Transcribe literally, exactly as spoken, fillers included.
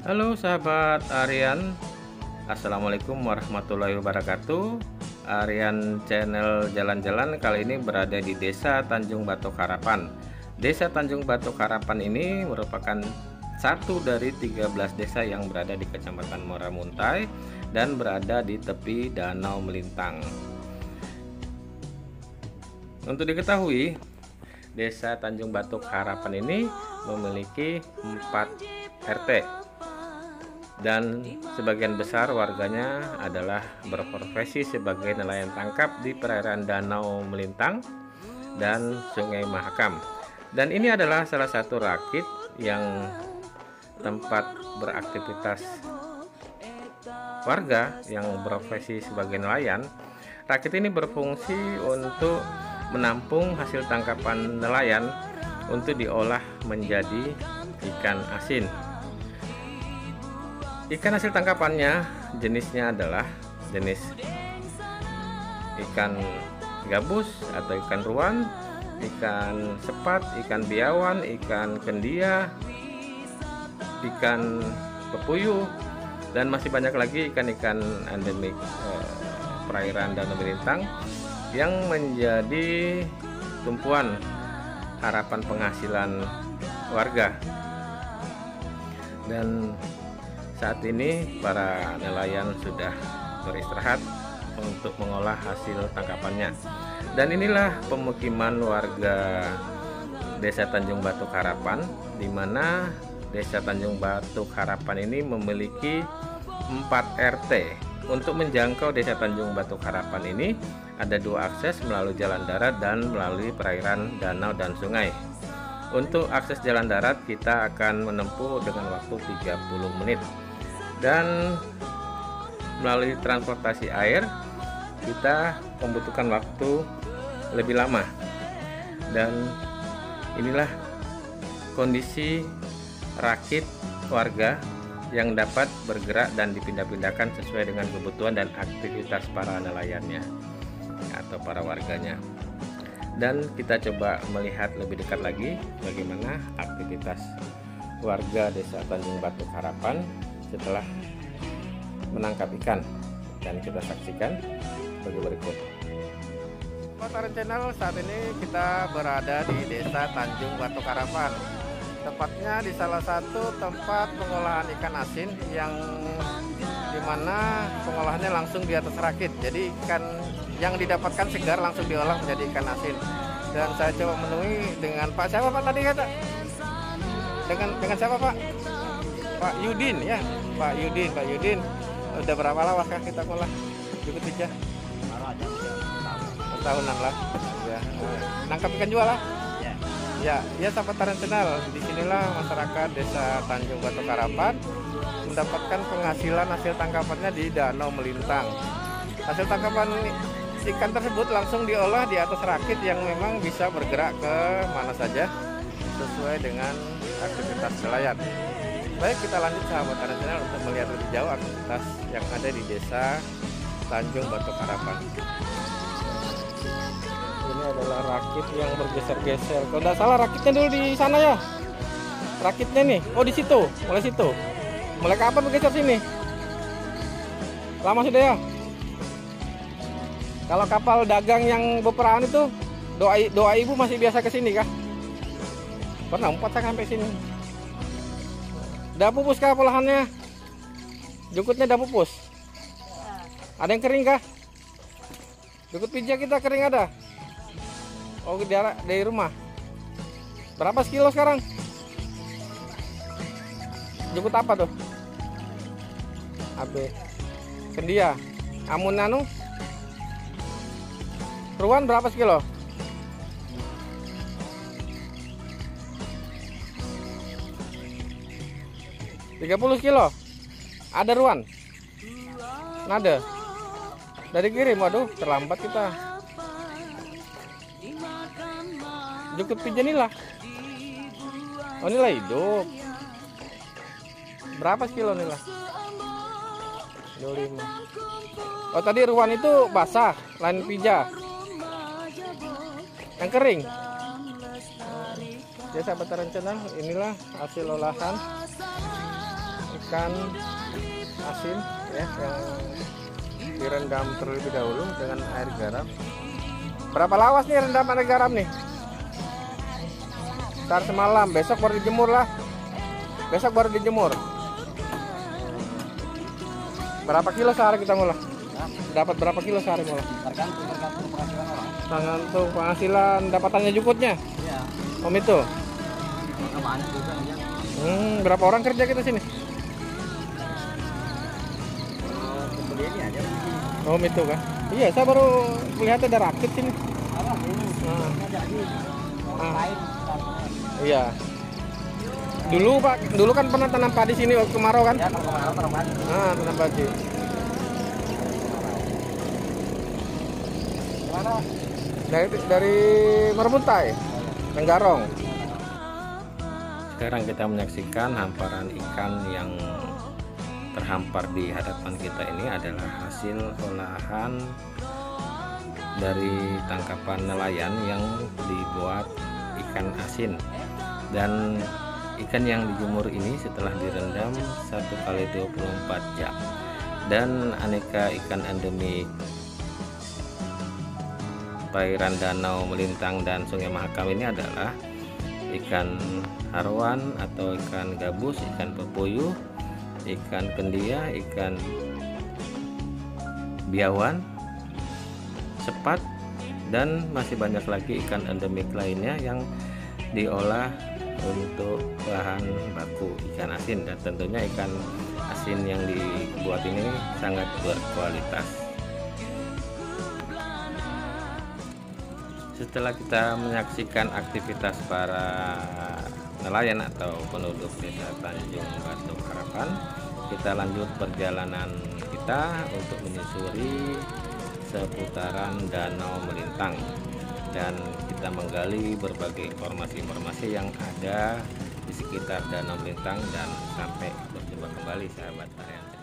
Halo sahabat Aryan, Assalamualaikum warahmatullahi wabarakatuh. Aryan channel jalan-jalan kali ini berada di Desa Tanjung Batok Harapan. Desa Tanjung Batok Harapan ini merupakan satu dari tiga belas desa yang berada di Kecamatan Muara Muntai dan berada di tepi Danau Melintang. Untuk diketahui, Desa Tanjung Batok Harapan ini memiliki empat R T dan sebagian besar warganya adalah berprofesi sebagai nelayan tangkap di perairan Danau Melintang dan Sungai Mahakam. Dan ini adalah salah satu rakit yang tempat beraktivitas warga yang berprofesi sebagai nelayan. Rakit ini berfungsi untuk menampung hasil tangkapan nelayan untuk diolah menjadi ikan asin. Ikan hasil tangkapannya jenisnya adalah jenis ikan gabus atau ikan ruan, ikan sepat, ikan biawan, ikan kendia, ikan pepuyuh, dan masih banyak lagi ikan-ikan endemik eh, perairan Danau Melintang yang menjadi tumpuan harapan penghasilan warga. Dan saat ini para nelayan sudah beristirahat untuk mengolah hasil tangkapannya. Dan inilah pemukiman warga Desa Tanjung Batok Harapan, di mana Desa Tanjung Batok Harapan ini memiliki empat R T. Untuk menjangkau Desa Tanjung Batok Harapan ini ada dua akses, melalui jalan darat dan melalui perairan danau dan sungai. Untuk akses jalan darat kita akan menempuh dengan waktu tiga puluh menit. Dan melalui transportasi air kita membutuhkan waktu lebih lama. Dan inilah kondisi rakit warga yang dapat bergerak dan dipindah-pindahkan sesuai dengan kebutuhan dan aktivitas para nelayannya atau para warganya. Dan kita coba melihat lebih dekat lagi bagaimana aktivitas warga Desa Tanjung Batok Harapan setelah menangkap ikan, dan kita saksikan sebagai berikut. Aryan Channel, saat ini kita berada di Desa Tanjung Batok Harapan, tepatnya di salah satu tempat pengolahan ikan asin yang dimana pengolahannya langsung di atas rakit. Jadi ikan yang didapatkan segar langsung diolah menjadi ikan asin. Dan saya coba menemui dengan Pak siapa Pak tadi kata? Dengan dengan siapa Pak? Pak Yudin ya, Pak Yudin, Pak Yudin. Udah berapa lama kah kita ngolah cukup aja? Tahunan lah. Ya, nangkap ikan jual lah. Ya, ya, ya sahabat Aryan Channel. Disinilah masyarakat Desa Tanjung Batok Harapan mendapatkan penghasilan hasil tangkapannya di Danau Melintang. Hasil tangkapan ikan tersebut langsung diolah di atas rakit yang memang bisa bergerak ke mana saja sesuai dengan aktivitas nelayan. Baik, kita lanjut sahabat Aryan Channel untuk melihat lebih jauh aktivitas yang ada di Desa Tanjung Batok Harapan. Ini adalah rakit yang bergeser-geser. Kalau tidak salah rakitnya dulu di sana ya. Rakitnya nih. Oh di situ, mulai situ. Mulai kapan bergeser sini? Lama sudah ya. Kalau kapal dagang yang beperang itu, doa doa ibu masih biasa ke sini kah? Pernah empat saya sampai sini. Udah pupus kah polahannya? Jukutnya udah pupus? Ada yang kering kah? Jukut pijak kita kering ada? Oh di, dari rumah. Berapa sekilo sekarang? Jukut apa tuh? Abe kendia. Amun anu? Ruan berapa sekilo? tiga puluh kilo. Ada ruan? Nada. Dari kirim, waduh, terlambat kita. Jukut pijan inilah. Oh, inilah hidup. Berapa kilo inilah? dua puluh lima. Oh, tadi ruan itu basah, lain pija. Yang kering. Ya sahabat Aryan Channel, inilah hasil olahan ikan asin ya yang direndam terlebih dahulu dengan air garam. Berapa lawas nih rendam air garam nih? Ntar semalam, besok baru dijemur lah. Besok baru dijemur. Berapa kilo sehari kita ngolah? Dapat berapa kilo sehari ngolah? Tergantung tergantung penghasilan orang. Tergantung penghasilan dapatannya jukutnya. Iya. Om itu. Banyak juga ya. Hmm, berapa orang kerja kita sini? Kemudian ini aja. Om itu kan? Iya, saya baru melihat ada rakit sini. Apa ini? Ah. Jadi orang Ah. lain. Iya. Dulu Pak, dulu kan pernah tanam padi sini waktu kemarau kan? Ya kalau kemarin orang lain. Ah, tanam padi. Gimana? Dari dari Merbuntai, Tenggarong. Sekarang kita menyaksikan hamparan ikan yang terhampar di hadapan kita ini adalah hasil olahan dari tangkapan nelayan yang dibuat ikan asin. Dan ikan yang dijemur ini setelah direndam satu kali dua puluh empat jam. Dan aneka ikan endemik perairan Danau Melintang dan Sungai Mahakam ini adalah ikan harwan atau ikan gabus, ikan pepuyuh, ikan kendia, ikan biawan, sepat, dan masih banyak lagi ikan endemik lainnya yang diolah untuk bahan baku ikan asin. Dan tentunya ikan asin yang dibuat ini sangat berkualitas. Setelah kita menyaksikan aktivitas para nelayan atau penduduk desa Tanjung Batu Harapan, kita lanjut perjalanan kita untuk menyusuri seputaran Danau Melintang dan kita menggali berbagai informasi-informasi yang ada di sekitar Danau Melintang. Dan sampai berjumpa kembali sahabat Tarian.